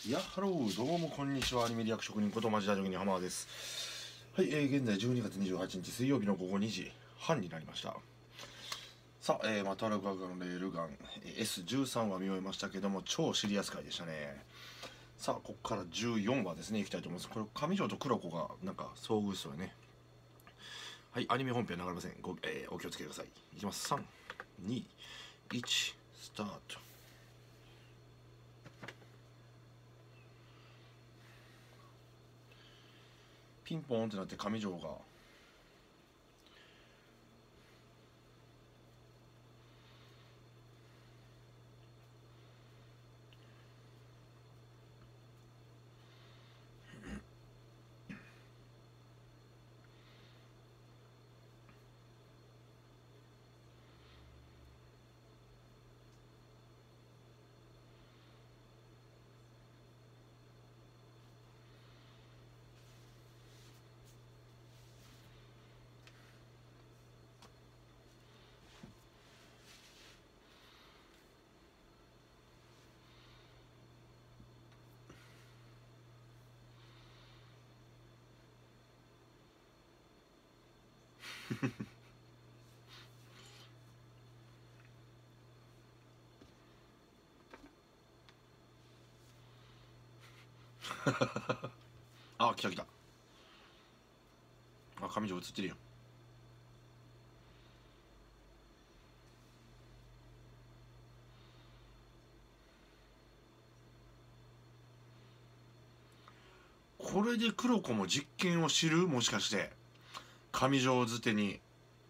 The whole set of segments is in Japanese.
ハロー、どうもこんにちは。アニメリアク職人ことマジラジオに浜田です。はい、現在12月28日水曜日の午後2時半になりました。さあ、マタルガガンレールガン S13 は見終えましたけども、超シリアス回でしたね。さあ、ここから14話ですね、いきたいと思います。これ、上条と黒子がなんか遭遇しそうよね。はい、アニメ本編流れません。お気をつけください。いきます。3、2、1、スタート。ピンポーンってなって上条があ、来た来た。あ、上条映ってるよ。これで黒子も実験を知る、もしかして上条づてに。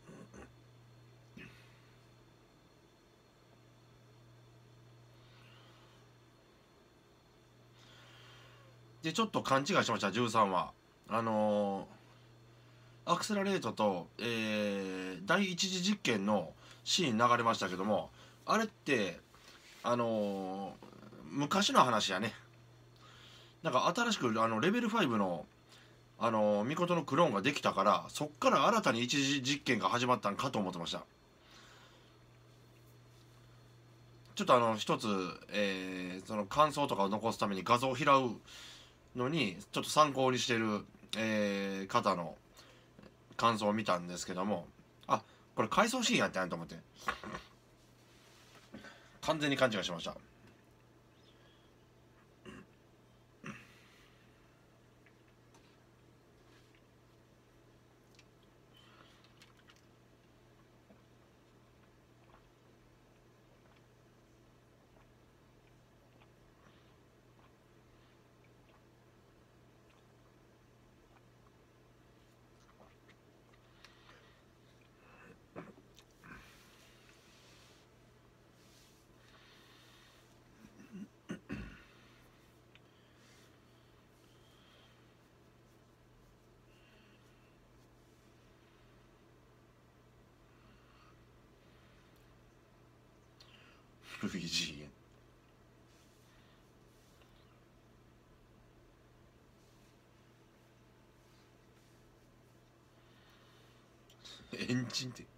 でちょっと勘違いしました。13はアクセラレートと、第一次実験のシーン流れましたけども、あれって昔の話やね。なんか新しくレベル5のミコトのクローンができたから、そっから新たに一次実験が始まったんかと思ってました。ちょっと一つ、その感想とかを残すために画像を拾うのにちょっと参考にしてる、方の感想を見たんですけども、あ、これ回想シーンやったんやと思って完全に勘違いしました。ルイージエンジンって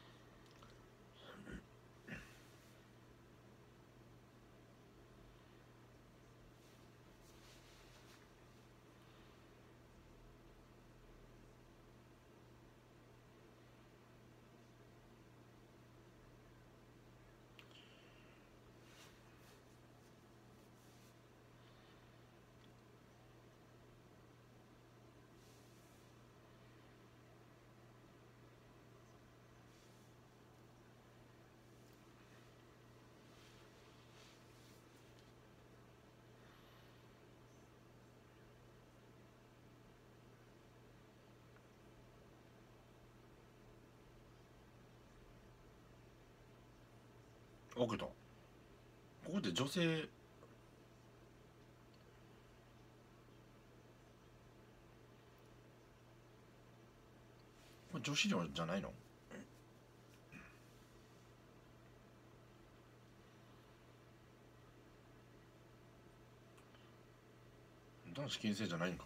オケた。ここで女性、これ女子寮じゃないの？男子禁制じゃないんか。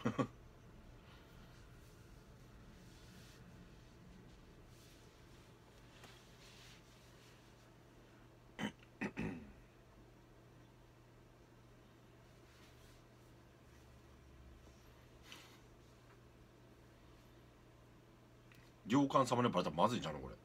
領官様にバレたらまずいんじゃんこれ。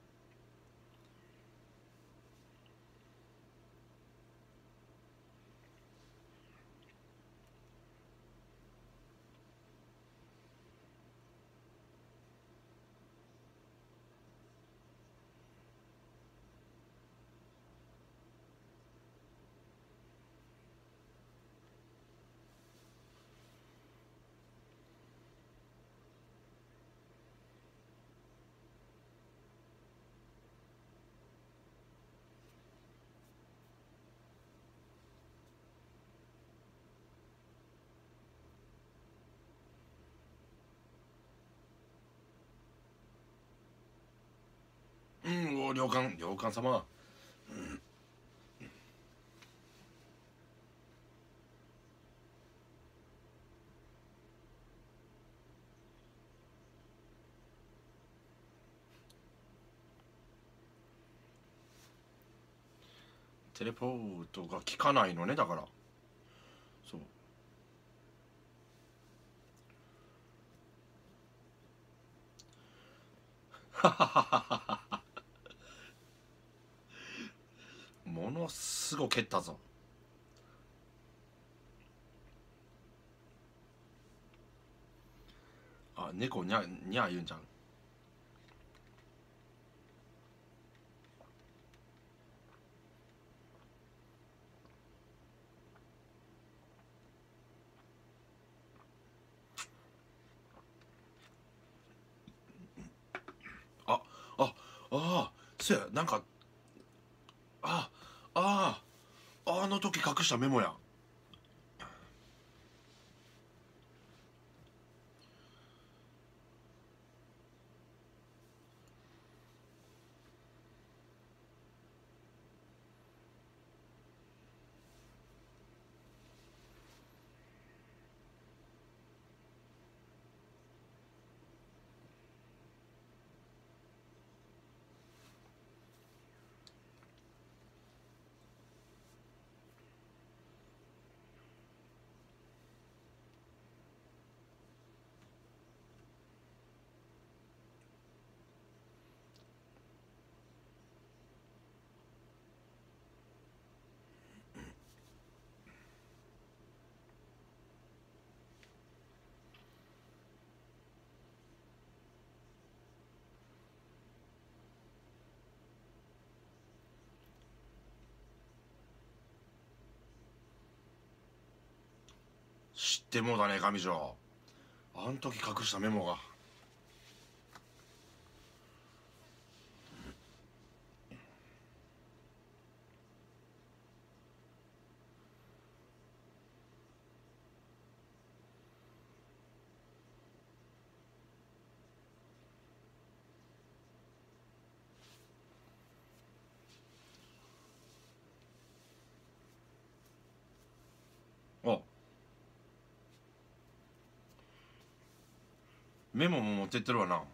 お領官様。テレポートが効かないのね、だから。そう。ものすご蹴ったぞ。あ、猫にゃ言うんじゃん。あああ、そうや、なんか、あああの時隠したメモや。知ってもうだね、上条。あん時隠したメモが。あ、メモも持ってってるわな。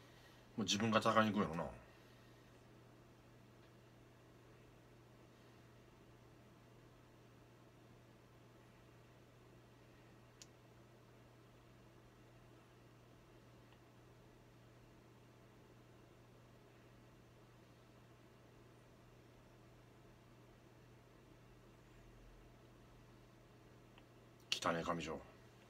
もう自分が戦いに行くやろな。 汚ねえ上条。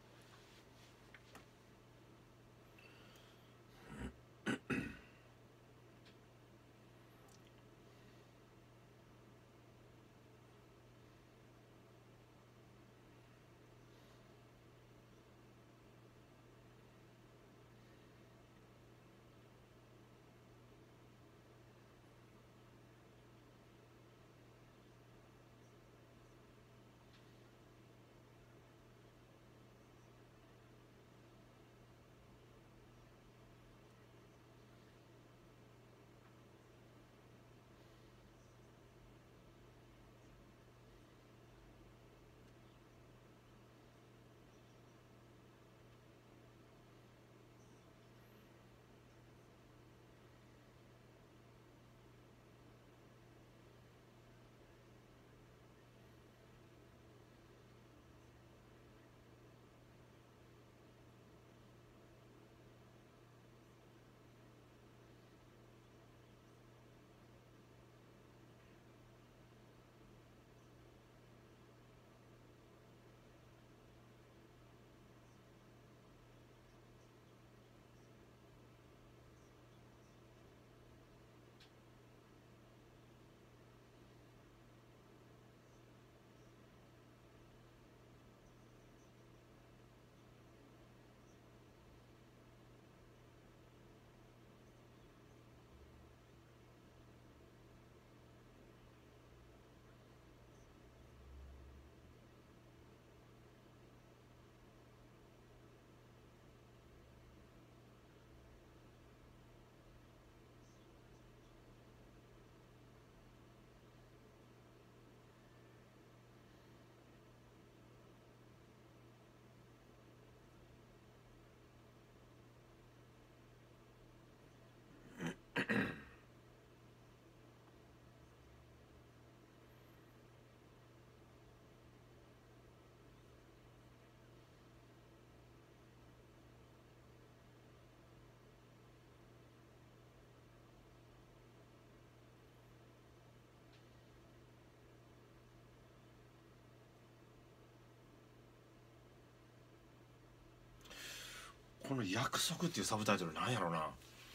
この約束っていうサブタイトルなんやろな。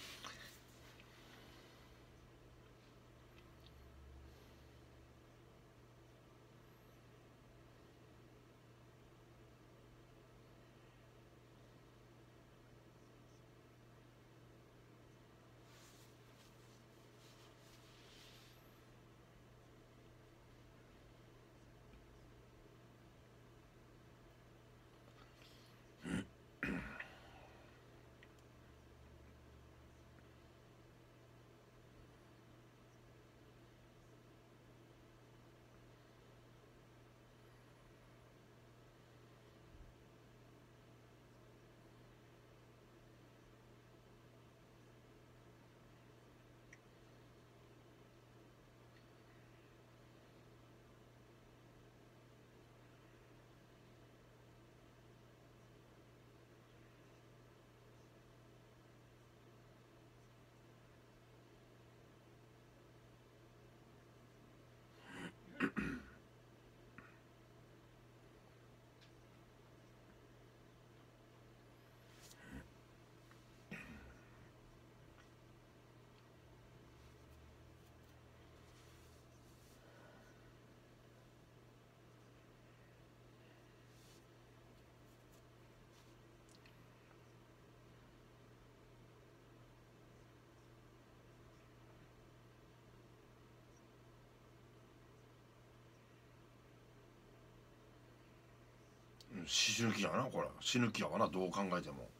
死ぬ気やな、これ死ぬ気やわな、どう考えても。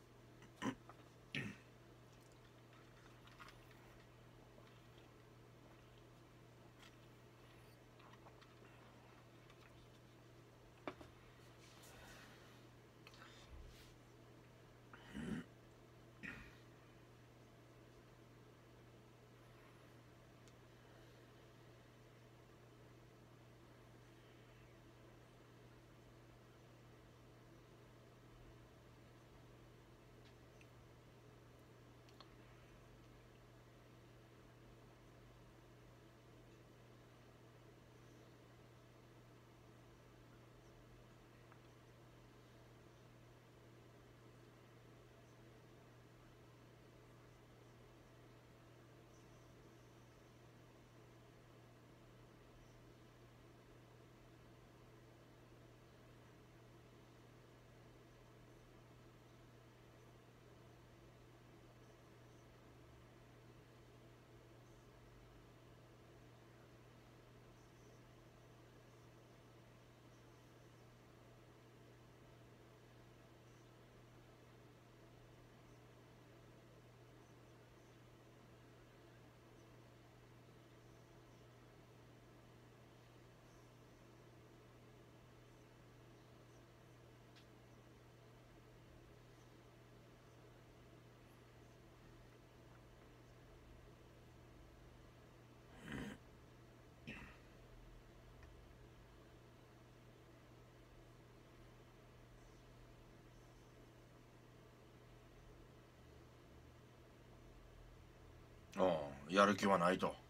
やる気はないと。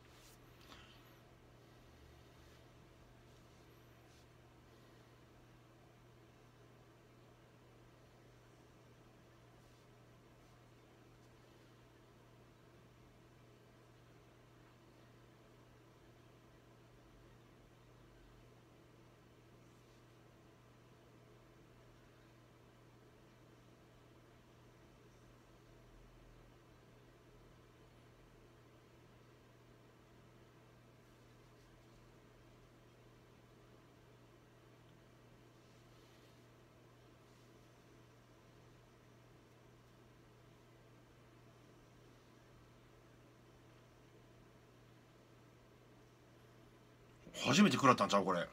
初めて食らったんちゃうこれ。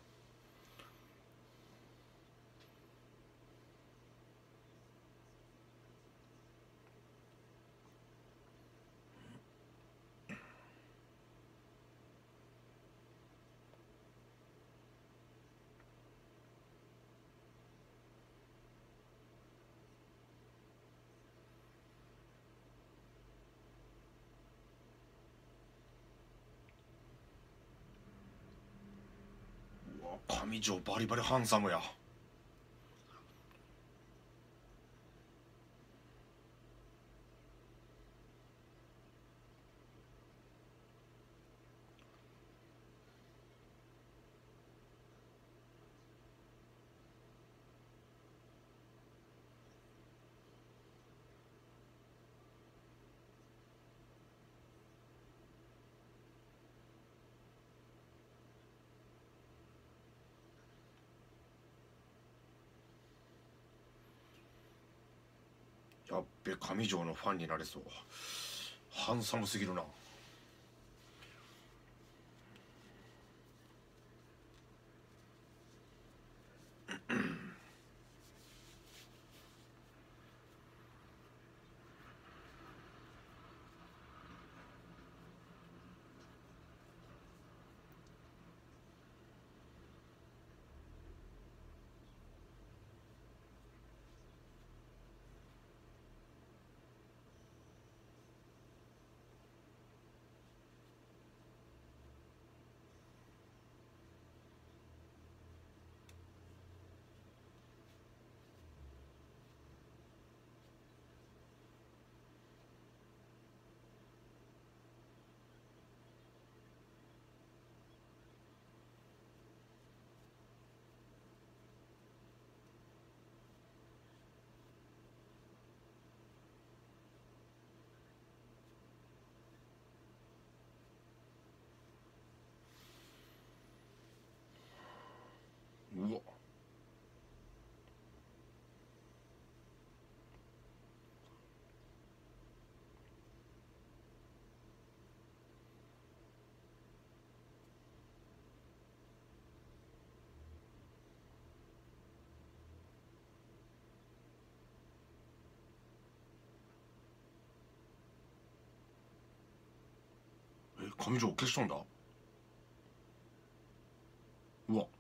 上条バリバリハンサムや。やっべ、上条のファンになれそう。ハンサムすぎるな。うわ、上条消しとんだ。うわ、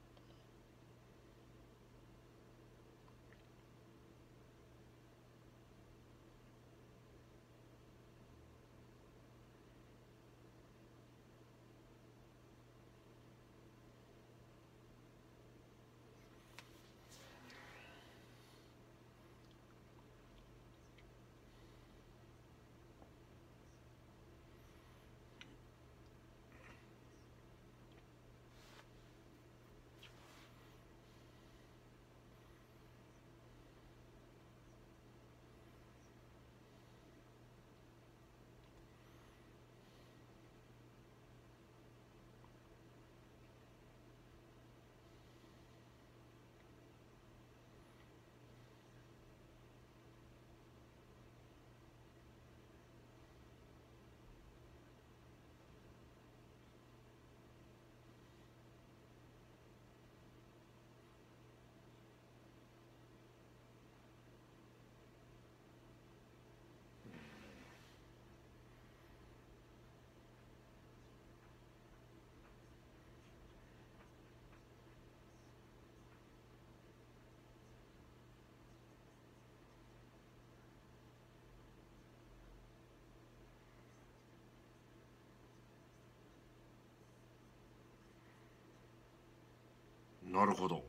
なるほど。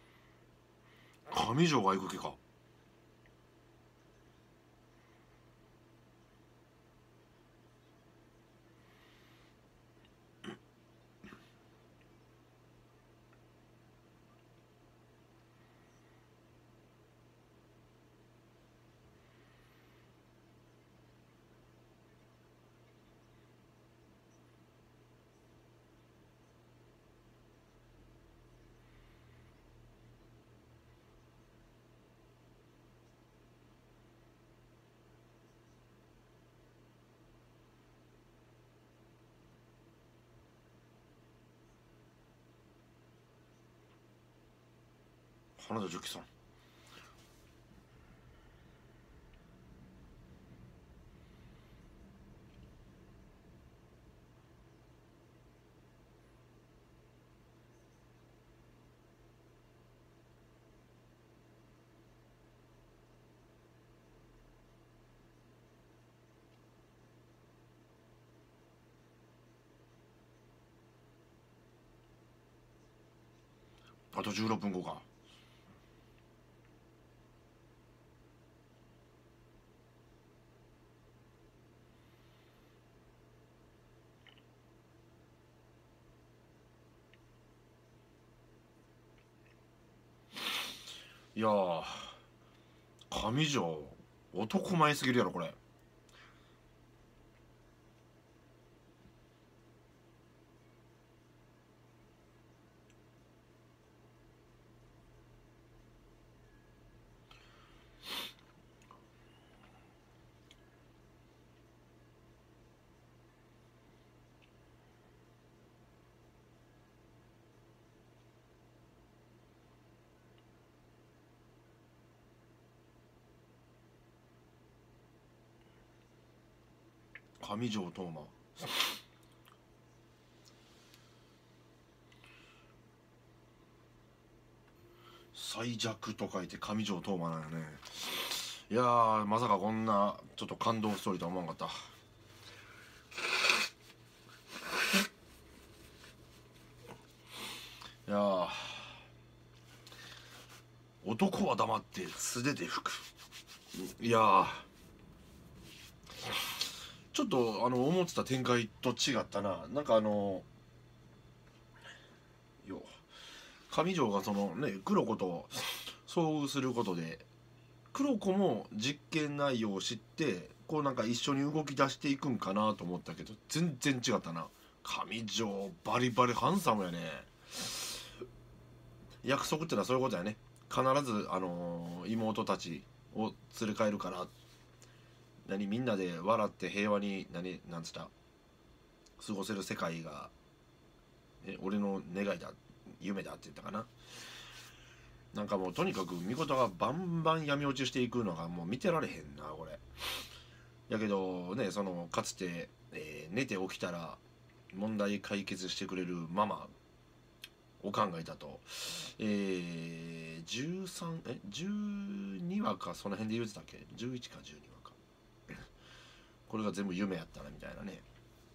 上条が行く気か。花田十喜さん。あと16分後か。いやー、上条男前すぎるやろこれ。上条斗真。最弱と書いて上条斗真なんよね。いやー、まさかこんなちょっと感動ストーリーとは思わなかった。いやー、男は黙って素手で吹く。いやー、ちょっと思ってた展開と違ったな。なんかよ上条がそのね黒子と遭遇することで、黒子も実験内容を知ってこうなんか一緒に動き出していくんかなと思ったけど、全然違ったな。上条バリバリハンサムやね。約束ってのはそういうことやね。必ず妹たちを連れ帰るから、みんなで笑って平和になんつった過ごせる世界が、俺の願いだ夢だって言ったかな。なんかもうとにかく見事がバンバン闇落ちしていくのがもう見てられへんなこれ。やけどね、そのかつて、寝て起きたら問題解決してくれるママを考えたと、12話かその辺で言うてたっけ、11か12話か。これが全部夢やったなみたいなね。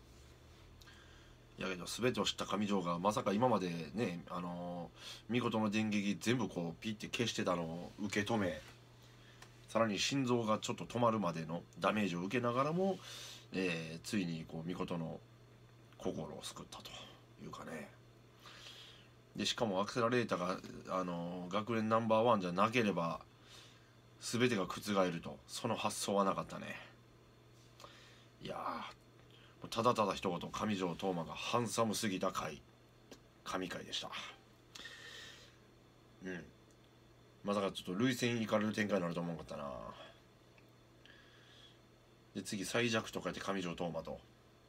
やけど全てを知った上条がまさか今までね見事の電撃全部こうピッて消してたのを受け止め、さらに心臓がちょっと止まるまでのダメージを受けながらも、ついにこう見事の心を救ったというかね。でしかもアクセラレーターが学年ナンバーワンじゃなければ全てが覆ると、その発想はなかったね。いやー、ただただ一言、上条斗真がハンサムすぎた回、神回でした。うん、まさかちょっと涙腺いかれる展開になると思わなかったな。で次最弱と書いて上条斗真と、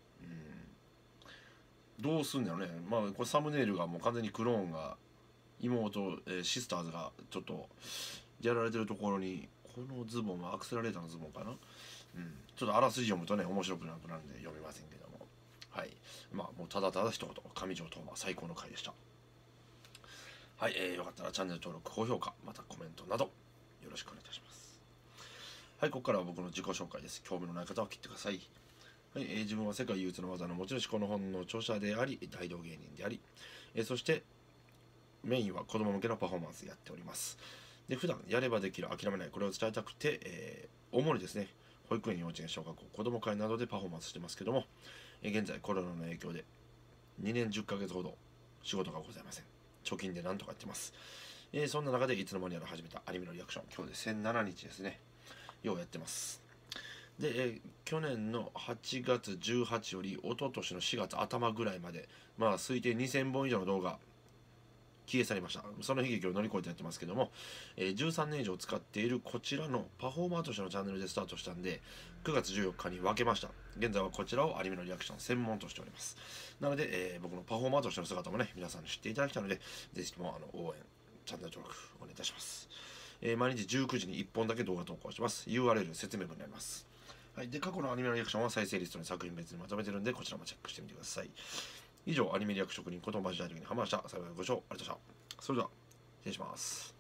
どうすんだろうね。まあこれサムネイルがもう完全にクローンが妹、シスターズがちょっとやられてるところに、このズボンはアクセラレーターのズボンかな。ちょっとあらすじ読むとね面白くなくなるんで読めませんけども、はい、まあもうただただ一言、上条斗真最高の回でした。はい、よかったらチャンネル登録高評価またコメントなどよろしくお願いいたします。はい、ここからは僕の自己紹介です。興味のない方は切ってください。はい、自分は世界唯一の技の持ち主、この本の著者であり大道芸人であり、そしてメインは子供向けのパフォーマンスやっております。で、普段やればできる、諦めない、これを伝えたくて、主にですね、保育園、幼稚園、小学校、子ども会などでパフォーマンスしてますけども、現在コロナの影響で2年10ヶ月ほど仕事がございません。貯金でなんとかやってます。そんな中でいつの間にやら始めたアニメのリアクション、今日で1007日ですね。ようやってます。で、去年の8月18より一昨年の4月頭ぐらいまで、推定2000本以上の動画消え去りました。その悲劇を乗り越えてやってますけども、13年以上使っているこちらのパフォーマーとしてのチャンネルでスタートしたんで、9月14日に分けました。現在はこちらをアニメのリアクション専門としております。なので、僕のパフォーマーとしての姿もね、皆さんに知っていただきたいので、ぜひとも応援、チャンネル登録お願いいたします。毎日19時に1本だけ動画投稿します。URL 説明文になります。はい、で過去のアニメのリアクションは再生リストに作品別にまとめてるんで、こちらもチェックしてみてください。以上、アニメリアク職人ことマジ大時にハマーした。最後までご視聴ありがとうございました。それでは、失礼します。